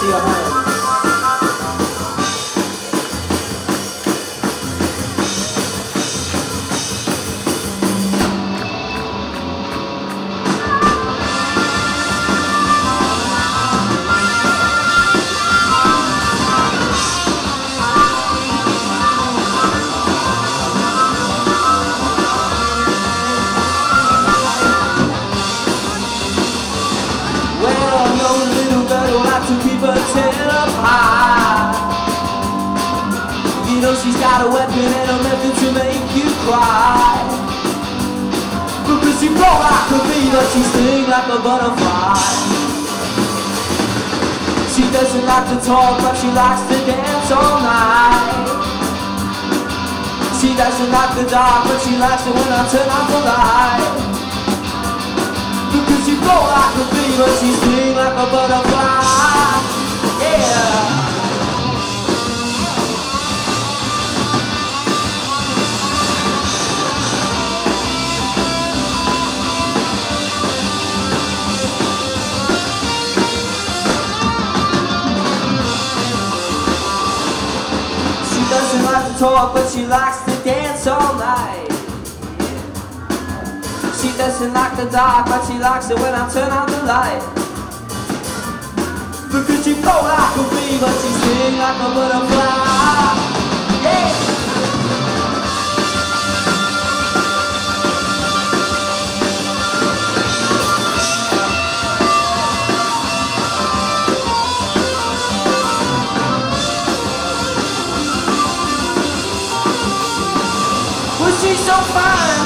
see your hand. To keep her tail up high. You know she's got a weapon and a method to make you cry. Because she blow like a bee, but she sting like a butterfly. She doesn't like to talk, but she likes to dance all night. She doesn't like the dark, but she likes it when I turn off the light. Because she blow like a bee, but she sting like a butterfly. Yeah. She doesn't like to talk, but she likes to dance all night. She doesn't like the dark, but she likes it when I turn out the light. Because she blow like a bee, but she sting like a butterfly. Yeah. Well, she's so fine.